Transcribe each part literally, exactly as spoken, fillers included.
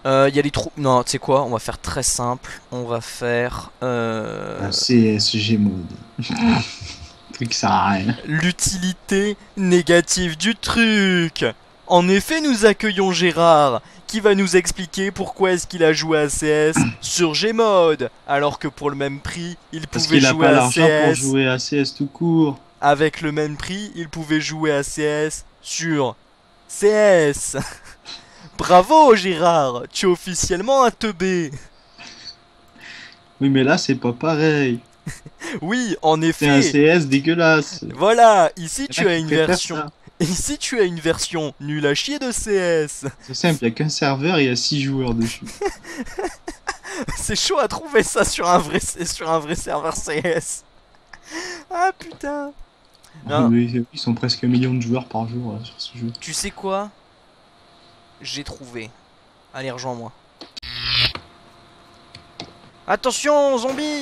Euh, Il y a les trous. Non, tu sais quoi? On va faire très simple. On va faire Un euh, C S G mode. Truc ça sert à rien. l'utilité négative du truc. En effet, nous accueillons Gérard, qui va nous expliquer pourquoi est-ce qu'il a joué à C S sur Gmod, alors que pour le même prix, il Parce pouvait qu'il a jouer pas à l'argent pour C S. jouer à C S tout court. Avec le même prix, il pouvait jouer à C S sur C S. Bravo Gérard, tu es officiellement un teubé. Oui, mais là, c'est pas pareil. Oui, en C'est un effet. C S dégueulasse. Voilà, ici Il y en tu a as qui une préfèrent version. ça. Ici tu as une version nulle à chier de C S. C'est simple, il y a qu'un serveur et il y a six joueurs dessus. C'est chaud à trouver ça sur un vrai, sur un vrai serveur C S. Ah putain. Non, Mais ils sont presque un million de joueurs par jour euh, sur ce jeu. tu sais quoi? J'ai trouvé. Allez, rejoins-moi. Attention, zombie!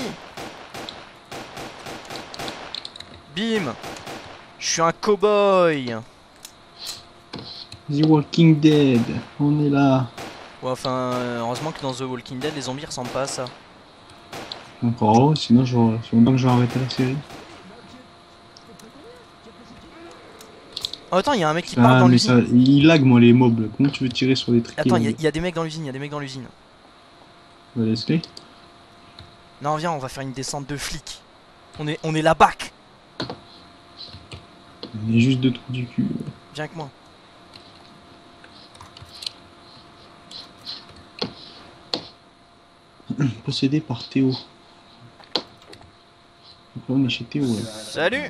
Bim! Je suis un cow-boy. The Walking Dead, on est là. Ouais, enfin, euh, heureusement que dans The Walking Dead, les zombies ressemblent pas à ça. Encore heureux, sinon j'aurais sûrement que j'aurais arrêté la série. Oh, attends, il y a un mec qui part Ah, dans mais ça, l'usine. il lag moi les mobs. Comment tu veux tirer sur des trucs? Attends, il y, y a des mecs dans l'usine, il y a des mecs dans l'usine. On va laisser. Non, viens, on va faire une descente de flics. On est, on est la bac. On est juste deux trous du cul. Viens avec moi. Possédé par Théo. Donc là on est chez Théo. Ouais. Salut.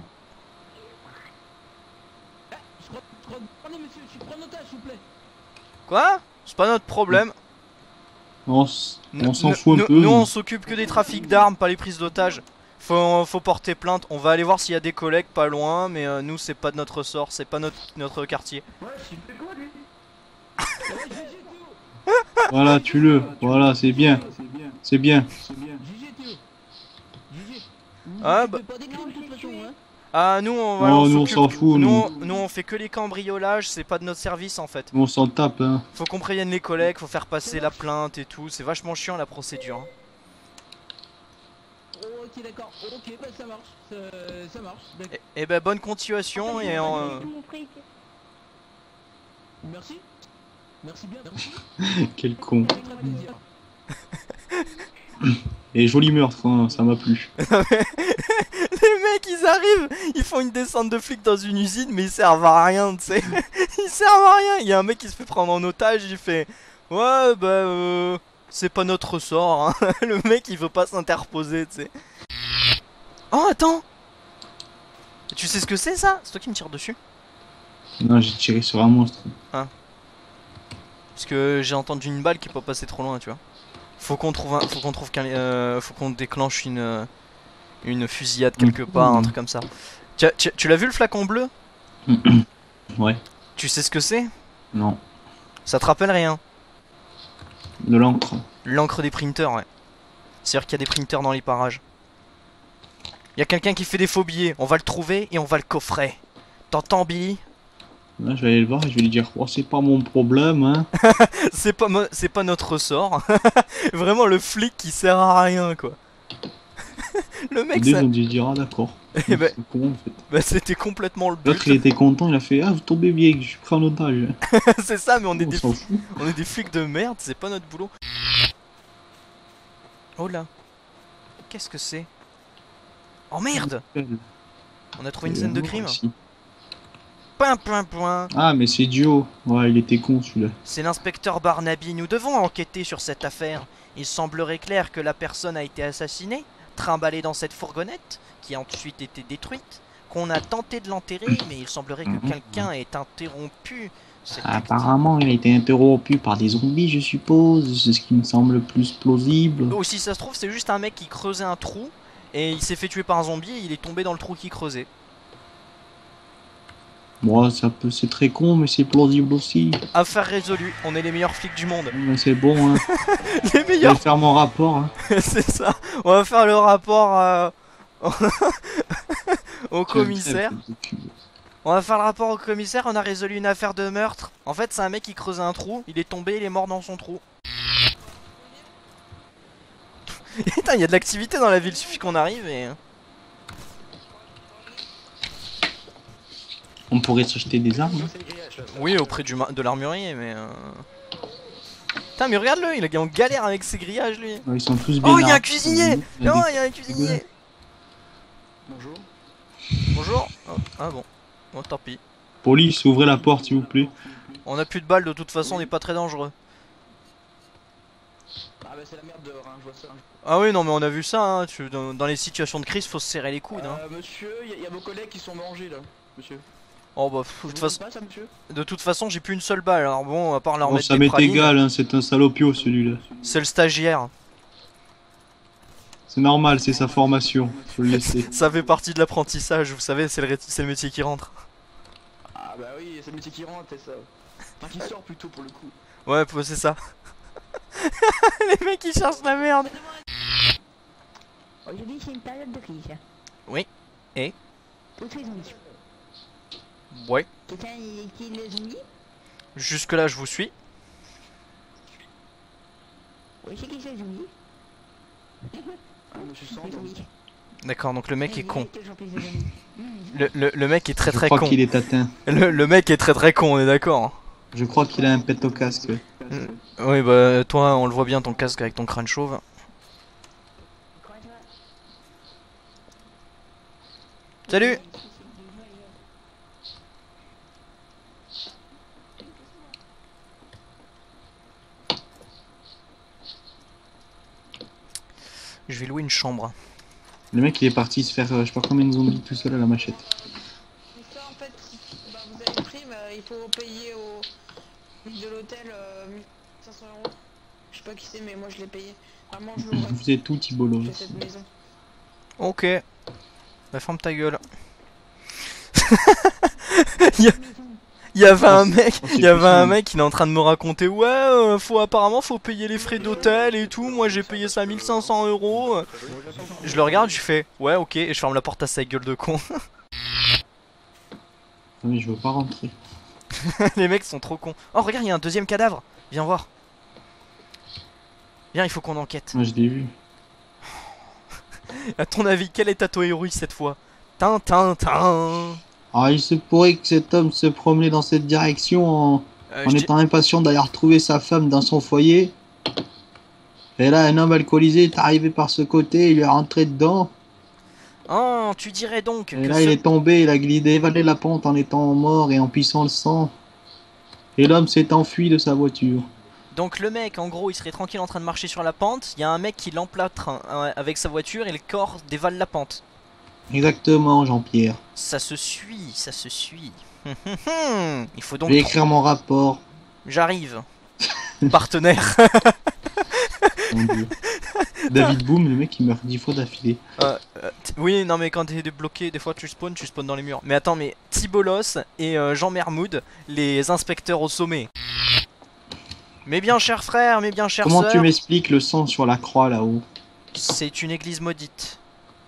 Attendez, monsieur, je suis pris en otage, s'il vous plaît. Quoi? C'est pas notre problème. On, s- on s'en Nous- fout un nous- peu. Nous, mais- on s'occupe que des trafics d'armes, pas les prises d'otages. Faut, faut porter plainte. On va aller voir s'il y a des collègues pas loin, mais euh, nous, c'est pas de notre ressort, c'est pas notre, notre quartier. Ouais, je fais quoi, lui? Ouais, G G, Théo. Voilà, tue-le. Voilà, c'est bien. C'est bien. G G, Théo. G G. Vous Ah, vous bah- faites pas des crimes, de toute façon, hein? Ah, nous, on, voilà, Non, on nous, on s'occupe- s'en fout, Nous, nous. on- nous, on fait que les cambriolages, c'est pas de notre service en fait. On s'en tape, hein. Faut qu'on prévienne les collègues, faut faire passer la plainte et tout. C'est vachement chiant la procédure. hein. Oh, ok, d'accord. Ok, bah ça marche. Ça, ça marche. D'accord. Et, et ben, bonne continuation et en. euh, Merci. Merci bien. Merci. Quel con. Avec grand plaisir. Et joli meurtre, hein, ça m'a plu. Les mecs, ils arrivent, ils font une descente de flics dans une usine, mais ils servent à rien, tu sais. Ils servent à rien. Il y a un mec qui se fait prendre en otage, il fait ouais, bah, euh, c'est pas notre ressort. Hein. Le mec, il veut pas s'interposer, tu sais. Oh, attends. Tu sais ce que c'est ça? C'est toi qui me tires dessus? Non, j'ai tiré sur un monstre. Parce que j'ai entendu une balle qui est pas passée trop loin, tu vois. Faut qu'on trouve un, faut qu'on trouve qu'un, euh, faut qu'on déclenche une, euh, une fusillade quelque Mhm. part, un truc comme ça. Tu, as- tu, tu l'as vu le flacon bleu? Ouais, Tu sais ce que c'est? non. Ça te rappelle rien? De l'encre. L'encre des printers, ouais. C'est-à-dire qu'il y a des printers dans les parages. Il y a quelqu'un qui fait des faux billets, on va le trouver et on va le coffrer. T'entends, Billy? Là, je vais aller le voir et je vais lui dire, oh, c'est pas mon problème, hein. C'est pas, mo- c'est pas notre ressort. Vraiment le flic qui sert à rien, quoi. Le mec, Dès ça... on dit, ah d'accord. Eh ben- C'est con, en fait. bah, c'était complètement le L'autre, but. il était content, il a fait, ah, vous tombez bien, je suis pris en otage. C'est ça, mais on est, On des s'en flics, fout. on est des flics de merde, c'est pas notre boulot. Oh là. Qu'est-ce que c'est? Oh merde! On a trouvé une scène de crime? Ici. Point, point, point. Ah, mais c'est Dio. Ouais, il était con celui-là. C'est l'inspecteur Barnaby, nous devons enquêter sur cette affaire. Il semblerait clair que la personne a été assassinée, trimballée dans cette fourgonnette, qui a ensuite été détruite, qu'on a tenté de l'enterrer, mais il semblerait que Mhm. quelqu'un ait interrompu cette Apparemment, il a été interrompu par des zombies, je suppose. C'est ce qui me semble le plus plausible. Ou si ça se trouve, c'est juste un mec qui creusait un trou, et il s'est fait tuer par un zombie, et il est tombé dans le trou qu'il creusait. Moi, ça peut, c'est très con, mais c'est plausible aussi. Affaire résolue, on est les meilleurs flics du monde. Mais c'est bon, hein. Les Je vais meilleurs, faire mon rapport, hein. c'est ça. On va faire le rapport euh, au commissaire. On va faire le rapport au commissaire, on a résolu une affaire de meurtre. En fait, c'est un mec qui creusait un trou, il est tombé, il est mort dans son trou. Putain, il y a de l'activité dans la ville, suffit qu'on arrive et... On pourrait s'acheter des armes. hein. C'est le grillage, là. Oui, auprès du ma- de l'armurier, mais... Euh... Putain, mais regarde-le, il est en galère avec ses grillages, lui. Ouais, ils sont tous bien Oh, il y a un armés. cuisinier. Il y a Non, des- il y a un cuisinier. Bonjour. Bonjour. Oh, ah bon. Bon, tant pis. Police, ouvrez la porte s'il vous plaît. On a plus de balles, de toute façon, on n'est pas très dangereux. Ah bah c'est la merde dehors, hein, je vois ça. Ah oui, non, mais on a vu ça, hein. Tu, dans, dans les situations de crise, faut se serrer les coudes, hein. Euh, monsieur, il y, y a vos collègues qui sont mangés là, monsieur. Oh bah, pff, de Vous toute faites façon, pas ça, monsieur? de toute façon, j'ai plus une seule balle, alors bon, à part leur Bon, mettre ça des m'est pralines, égal, hein, c'est un salopio celui-là. c'est le stagiaire. C'est normal, c'est sa formation. Faut le laisser. Ça fait partie de l'apprentissage, vous savez, c'est le, ré- c'est le métier qui rentre. Ah bah oui, c'est le métier qui rentre, c'est ça. Enfin qui sort plutôt pour le coup. Ouais, bah, c'est ça. Les mecs, ils cherchent la merde. Aujourd'hui, c'est une période de crise. Oui. Et Pour tous les zombies. Ouais. Quelqu'un est qui est le zombie? Jusque-là, je vous suis. Oui, c'est qui c'est le zombie? Ah, monsieur Le Sand. zombie. D'accord, donc le mec est con. Toujours plus de zombies. Mmh. Le, le, le mec est très Je très crois con. qu'il est atteint. Le, le mec est très très con, on est d'accord. Je crois qu'il a un pet au casque. Oui, bah toi, on le voit bien ton casque avec ton crâne chauve. Crois-toi. Salut. Je vais louer une chambre. Le mec il est parti se faire euh, je sais pas combien de zombies tout seul à la machette. Ça, en fait, bah, vous avez une prime, euh, il faut payer au mec de l'hôtel euh, mille cinq cents euros. Je sais pas qui c'est, mais moi je l'ai payé. Vraiment, je l'aurais Vous êtes tout Thibolo. fait cette maison. Ok. Bah ferme ta gueule. Il y, a- il y avait un mec, Oh, c'est il y avait puissant. un mec, il est en train de me raconter ouais, euh, faut apparemment faut payer les frais d'hôtel et tout. Moi j'ai payé ça mille cinq cents euros. Je le regarde, je fais ouais ok et je ferme la porte à sa gueule de con. Non mais je veux pas rentrer. Les mecs sont trop cons. Oh regarde, il y a un deuxième cadavre. Viens voir. Viens, il faut qu'on enquête. Moi je l'ai vu. À ton avis, quel est Tatoeru cette fois? Tintin, tin. Ah il se pourrait que cet homme se promenait dans cette direction en, Euh, en je dis- étant impatient d'aller retrouver sa femme dans son foyer. Et là un homme alcoolisé est arrivé par ce côté, il est rentré dedans. Oh, tu dirais donc Et que là ce- il est tombé, il a dévalé la pente en étant mort et en pissant le sang. Et l'homme s'est enfui de sa voiture. Donc le mec, en gros, il serait tranquille en train de marcher sur la pente. Il y a un mec qui l'emplâtre hein, avec sa voiture et le corps dévale la pente. Exactement Jean-Pierre. Ça se suit, ça se suit. Il faut Je donc... vais écrire mon rapport. J'arrive. Partenaire. Mon Dieu. David Boom, le mec il meurt dix fois d'affilée. Euh, euh, t- oui, non mais quand t'es débloqué, des fois tu spawns, tu spawns dans les murs. Mais attends, mais Tibolos et euh, Jean Mermoud, les inspecteurs au sommet. Mais bien cher frère, mais bien cher Comment sœur, tu m'expliques le sang sur la croix là-haut? c'est une église maudite.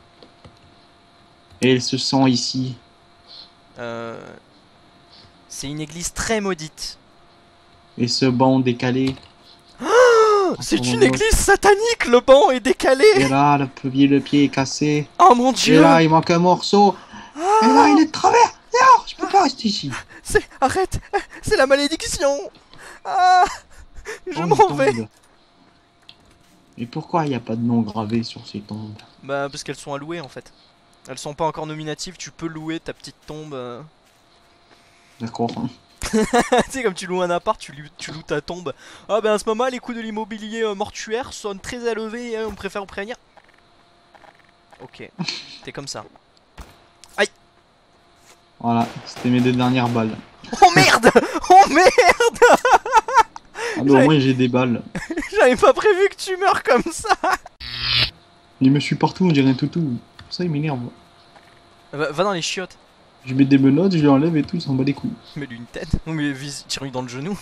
Et elle se sent ici. Euh, c'est une église très maudite. Et ce banc décalé. C'est Oh, une mon église satanique, le banc est décalé. Et là, le pied, le pied est cassé. Oh mon Et dieu. là, il manque un morceau. Et là, il est de travers. Non, je peux pas rester ici. C'est... Arrête. C'est la malédiction. Ah. Je Oh, une m'en vais. tombe. Et pourquoi il n'y a pas de nom gravé sur ces tombes? Bah parce qu'elles sont à louer en fait. Elles sont pas encore nominatives, tu peux louer ta petite tombe. euh. D'accord. Tu sais, comme tu loues un appart, tu, loues- tu loues ta tombe. Ah ben à ce moment, les coûts de l'immobilier euh, mortuaire sont très élevés et euh, on préfère vous prévenir. Ok, t'es comme ça. Voilà, c'était mes deux dernières balles. Oh merde. Oh merde. Ah bah, au moins j'ai des balles. J'avais pas prévu que tu meurs comme ça. Il me suit partout, on dirait un toutou. Ça, il m'énerve. Va, va dans les chiottes. Je mets des menottes, je les enlève et tout, il s'en bat les couilles. Mets-lui une tête. Ou mais vise, tire-lui dans le genou.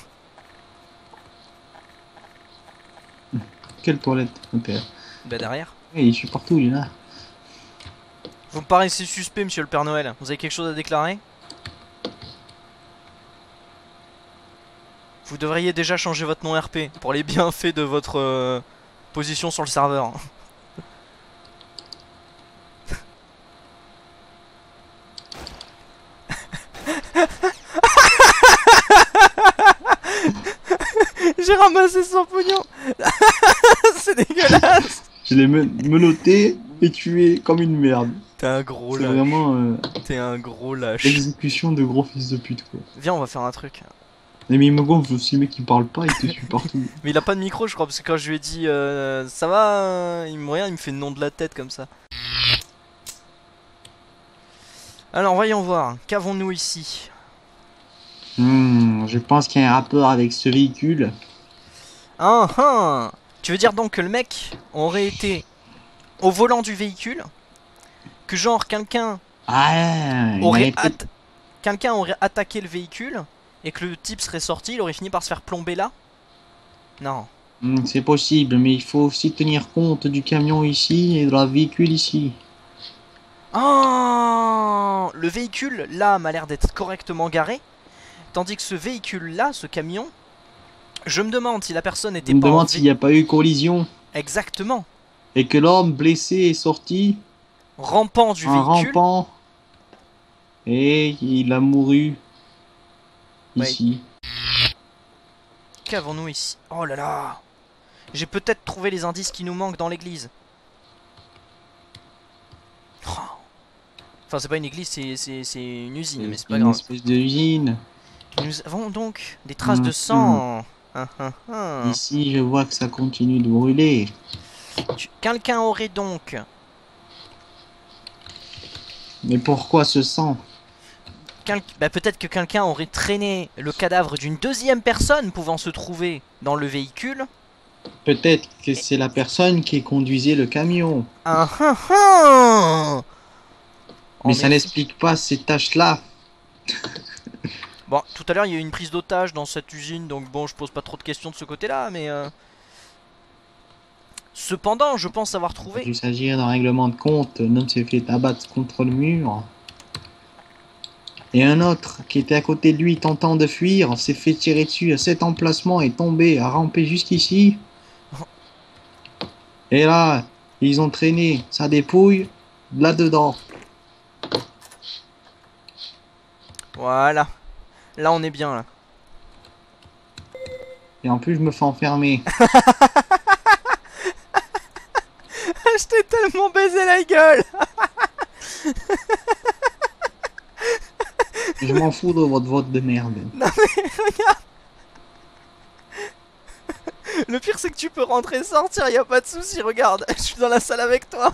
Quelle toilette, mon père. Bah derrière. Et il suit partout, il est là. Vous me paraissez suspect, monsieur le Père Noël. Vous avez quelque chose à déclarer? Vous devriez déjà changer votre nom R P pour les bienfaits de votre euh, position sur le serveur. J'ai ramassé son pognon. C'est dégueulasse. Je l'ai men- menotté et tué comme une merde. T'es un gros C'est lâche. vraiment euh, T'es un gros lâche. l'exécution de gros fils de pute quoi. Viens, on va faire un truc. Mais il me gonfle aussi, le mec il parle pas, il te tue partout. Mais il a pas de micro, je crois, parce que quand je lui ai dit euh, ça va, euh, il me regarde, il me fait le nom de la tête comme ça. Alors, voyons voir. Qu'avons-nous ici? Hmm, je pense qu'il y a un rapport avec ce véhicule. Ah ah. Tu veux dire donc que le mec aurait été au volant du véhicule, que genre quelqu'un Ah, il aurait avait peut- atta- quelqu'un aurait attaqué le véhicule et que le type serait sorti, il aurait fini par se faire plomber là? Non. Hmm, c'est possible, mais il faut aussi tenir compte du camion ici et de la véhicule ici. Oh, le véhicule là m'a l'air d'être correctement garé, tandis que ce véhicule là, ce camion, je me demande si la personne Je était me pas en demande vé- s'il n'y a pas eu collision exactement et que l'homme blessé est sorti rampant du en véhicule. rampant et il a mouru Ouais. ici. Qu'avons-nous ici? Oh là là! J'ai peut-être trouvé les indices qui nous manquent dans l'église. Oh. Enfin, c'est pas une église, c'est c'est- c'est une usine, mais c'est pas une grave. espèce d'usine. Nous avons donc des traces de Mhm. sang. Hum, hum, hum. Ici, je vois que ça continue de brûler. Tu- Quelqu'un aurait donc... Mais pourquoi ce sang? quel- bah, peut-être que quelqu'un aurait traîné le cadavre d'une deuxième personne pouvant se trouver dans le véhicule. Peut-être que c'est la personne qui conduisait le camion. Ah, hum, hum. En Mais ça effet. n'explique pas ces tâches-là. Bon, tout à l'heure il y a eu une prise d'otage dans cette usine, donc bon, je pose pas trop de questions de ce côté-là, mais... euh, Cependant, je pense avoir trouvé... Il s'agit d'un règlement de compte. Un homme s'est fait abattre contre le mur. Et un autre qui était à côté de lui tentant de fuir s'est fait tirer dessus à cet emplacement et tombé, a rampé jusqu'ici. Et là, ils ont traîné sa dépouille là-dedans. Voilà. Là, on est bien, là. Et en plus, je me fais enfermer. Je t'ai tellement baisé la gueule. Je m'en fous de votre vote de merde. Le pire, c'est que tu peux rentrer et sortir, y a pas de souci. Regarde, je suis dans la salle avec toi.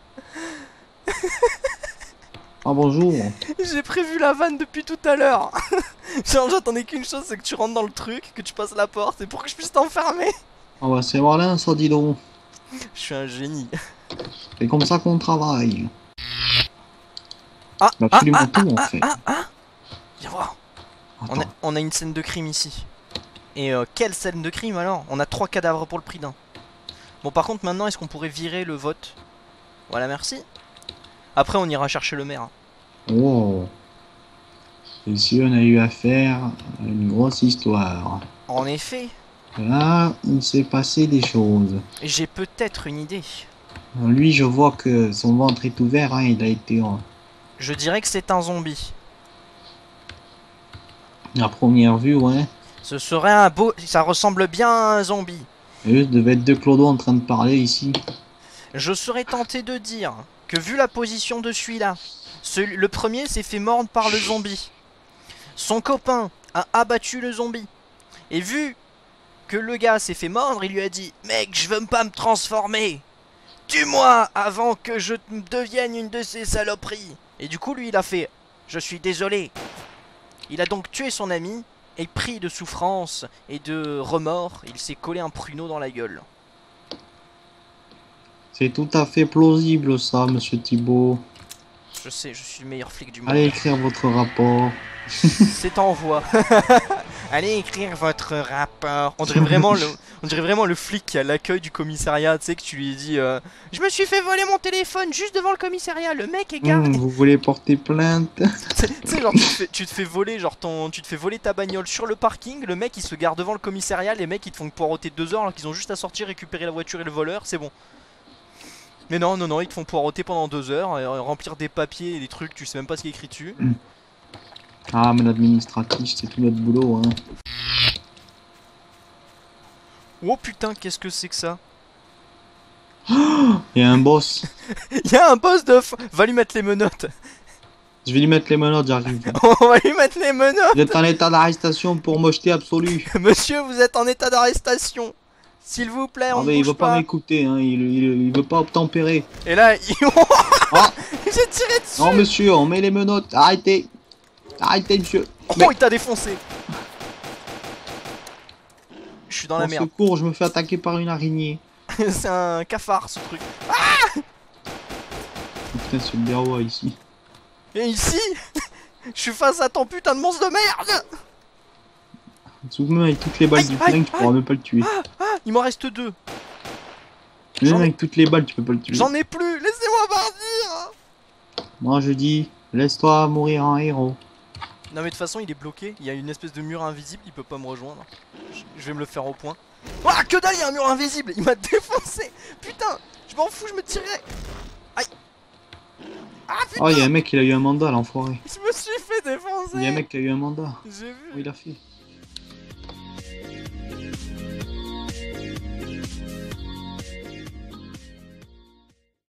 Ah bonjour. J'ai prévu la vanne depuis tout à l'heure. Genre, j'attendais qu'une chose, c'est que tu rentres dans le truc, que tu passes la porte, et pour que je puisse t'enfermer. Ah bah c'est malin ça, dis donc. Je suis un génie. C'est comme ça qu'on travaille. Ah, Bah, ah, absolument ah, tout, en ah, fait. ah, ah. Viens voir. On a, Attends. on a une scène de crime ici. Et euh, quelle scène de crime alors? On a trois cadavres pour le prix d'un. Bon, par contre, maintenant, est-ce qu'on pourrait virer le vote? Voilà, merci. Après, on ira chercher le maire. Oh. Ici, on a eu affaire à une grosse histoire. En effet, Là, il s'est passé des choses. j'ai peut-être une idée. Lui, je vois que son ventre est ouvert, hein, il a été en... Je dirais que c'est un zombie. à première vue, ouais. Ce serait un beau... Ça ressemble bien à un zombie. Et eux, devaient être deux clodos en train de parler ici. Je serais tenté de dire que vu la position de celui-là, celui- le premier s'est fait mordre par le zombie. Son copain a abattu le zombie. Et vu que le gars s'est fait mordre, il lui a dit « Mec, je veux pas me transformer. Tue-moi avant que je devienne une de ces saloperies. » Et du coup, lui, il a fait « Je suis désolé. » Il a donc tué son ami, et pris de souffrance et de remords, il s'est collé un pruneau dans la gueule. C'est tout à fait plausible, ça, monsieur Thibault. Je sais, je suis le meilleur flic du monde. Allez écrire votre rapport. C'est en voie. Allez écrire votre rapport. On dirait vraiment le, on dirait vraiment le flic qui a l'accueil du commissariat, tu sais, que tu lui dis euh, je me suis fait voler mon téléphone juste devant le commissariat, le mec est garé. Hum, vous voulez porter plainte? Tu sais, genre tu te, fais, tu te fais voler genre ton, tu te fais voler ta bagnole sur le parking, le mec il se gare devant le commissariat, les mecs ils te font poireauter deux heures alors qu'ils ont juste à sortir, récupérer la voiture et le voleur, c'est bon. Mais non, non, non, ils te font poireauter pendant deux heures, euh, remplir des papiers et des trucs, tu sais même pas ce qui est écrit dessus. Ah, mais l'administratif, c'est tout notre boulot, hein. Oh putain, qu'est-ce que c'est que ça? Il y a un boss. Il y a un boss de... f- Va lui mettre les menottes. Je vais lui mettre les menottes, j'arrive. On va lui mettre les menottes. Vous êtes en état d'arrestation pour mocheté absolue. Monsieur, vous êtes en état d'arrestation. S'il vous plaît, on Ah ne mais il bouge veut pas, pas. m'écouter, hein. il, il, il veut pas obtempérer. Et là, il... Ah. J'ai tiré dessus. Non monsieur, on met les menottes, arrêtez. Arrêtez monsieur. Oh, Mais- il t'a défoncé. Je suis dans la Au merde. secours, je me fais attaquer par une araignée. C'est un cafard ce truc. Oh, putain, c'est le berrois ici. Et ici, je suis face à ton putain de monstre de merde. Même avec toutes les balles Aïe, du aïe, flingue, tu pourras même pas le tuer. Ah, il m'en reste deux. Même j'en ai- avec toutes les balles, tu peux pas le tuer. J'en ai plus. Laissez-moi partir. Moi je dis, laisse-toi mourir en héros. Non mais de toute façon il est bloqué, il y a une espèce de mur invisible, il peut pas me rejoindre. Je- Je vais me le faire au point. Ah que dalle, il y a un mur invisible, il m'a défoncé. Putain, je m'en fous, je me tirerai. Aïe. Ah putain, Oh, il y a un mec, il a eu un mandat, l'enfoiré. je me suis fait défoncer. Il y a un mec qui a eu un mandat. J'ai vu. Oh, il a fait.